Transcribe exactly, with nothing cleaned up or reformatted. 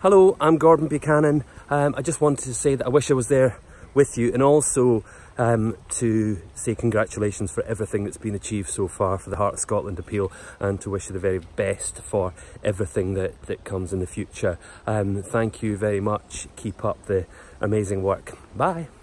Hello, I'm Gordon Buchanan. Um, I just wanted to say that I wish I was there with you, and also um, to say congratulations for everything that's been achieved so far for the Heart of Scotland appeal, and to wish you the very best for everything that, that comes in the future. Um, thank you very much. Keep up the amazing work. Bye.